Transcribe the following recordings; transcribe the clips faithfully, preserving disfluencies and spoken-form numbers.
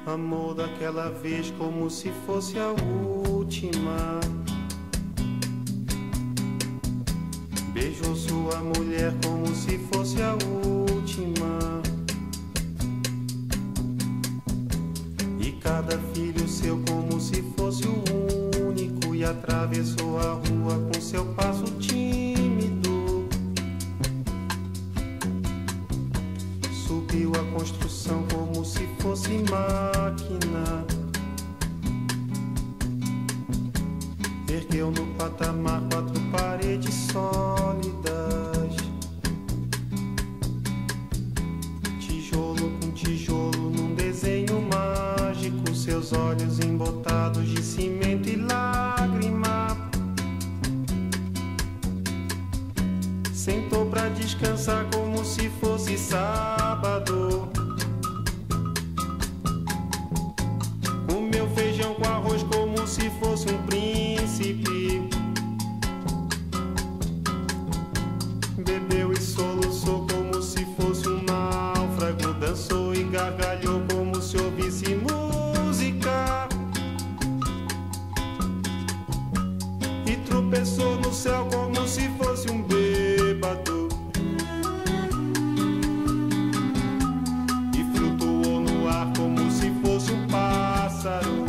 Amor daquela vez como se fosse a última. Beijou sua mulher como se fosse a última. E cada filho seu como se fosse o único. E atravessou a rua com seu passo tímido. Subiu a construção como se fosse máquina. Ergueu no patamar quatro paredes sólidas. Tijolo com tijolo num desenho mágico. Seus olhos embotados de cimento e lágrima. Sentou pra descansar como se fosse sábado. Comeu feijão com arroz como se fosse um príncipe. Bebeu e soluçou como se fosse um náufrago. Dançou e gargalhou como se ouvisse música. E tropeçou no céu como se fosse um bêbado. E flutuou no ar como se fosse um pássaro.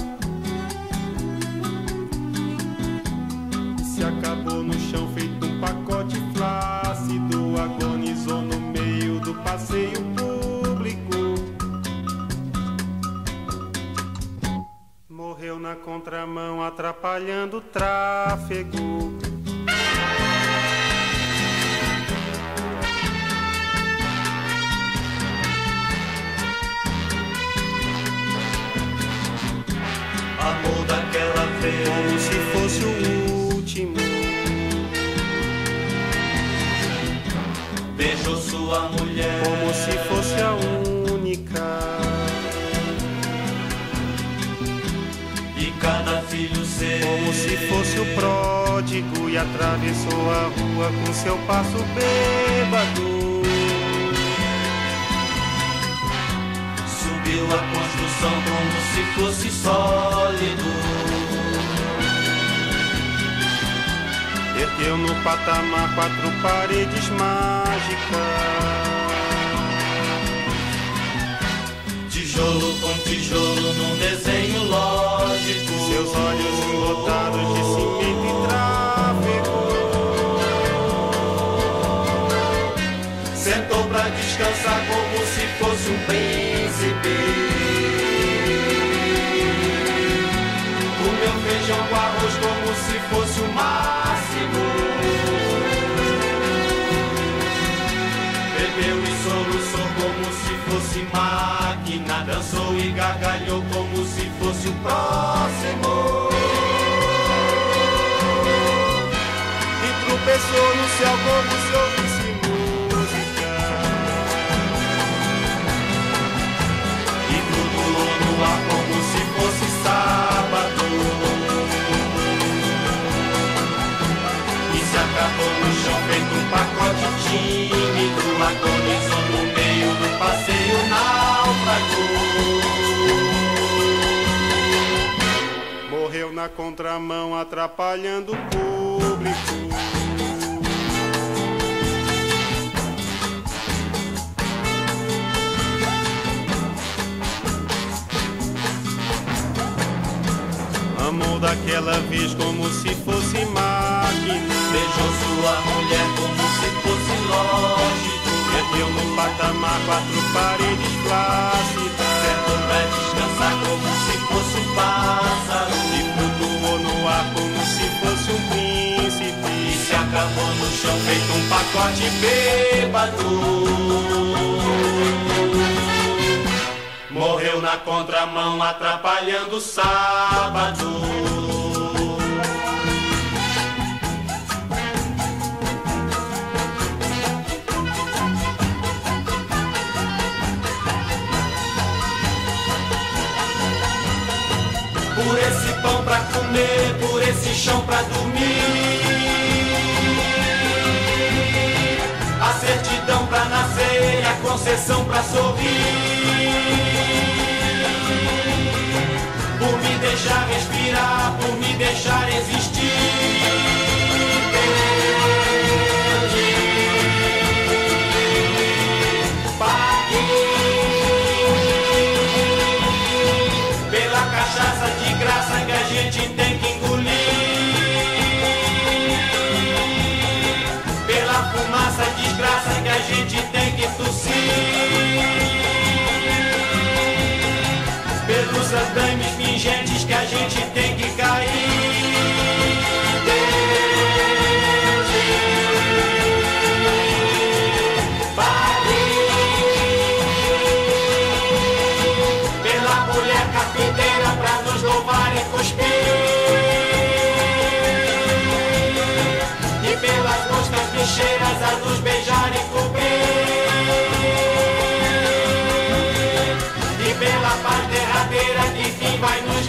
E se acabou no chão feito um pacote flácido. Agonizou no meio do passeio público. Morreu na contramão atrapalhando o tráfego. Amor daquela vez Como se fosse o último. beijou sua mulher Como se fosse a única. e cada filho seu Como se fosse o pródigo. E atravessou a rua com seu passo bêbado. subiu a construção como se fosse sólido. Ergueu no patamar quatro paredes mágicas. Tijolo com tijolo num desenho lógico. Seus olhos embotados de cimento e tráfego. Sentou pra descansar como se fosse um príncipe. Comeu feijão com arroz como se fosse o máximo. Bebeu e soluçou como se fosse máquina. Dançou e gargalhou como se fosse o próximo. E tropeçou no céu como se ouvisse música. E flutuou no ar como se fosse sábado. E se acabou no chão feito um pacote tímido. Agonizou no meio do passeio náufrago. Morreu na contramão atrapalhando o público. Amor daquela vez como se fosse máquina. Beijou sua mulher como se fosse lógico. Ergueu no patamar quatro paredes plácidas. Sentou pra descansar como se fosse um pássaro. E flutuou no ar como se fosse um príncipe. E se acabou no chão feito um pacote bêbado. Morreu na contramão atrapalhando o sábado. Por esse pão pra comer, por esse chão pra dormir, a certidão pra nascer e a concessão pra sorrir. deixar respirar, por me deixar existir. Pela cachaça de graça que a gente tem que engolir, pela fumaça desgraça que a gente tem que tossir, pelos andames fingentes que a gente tem que cair. Pra nos louvar e cuspir, e pelas moscas bicheiras a nos beijar e cobrir, e pela paz derradeira que fim vai nos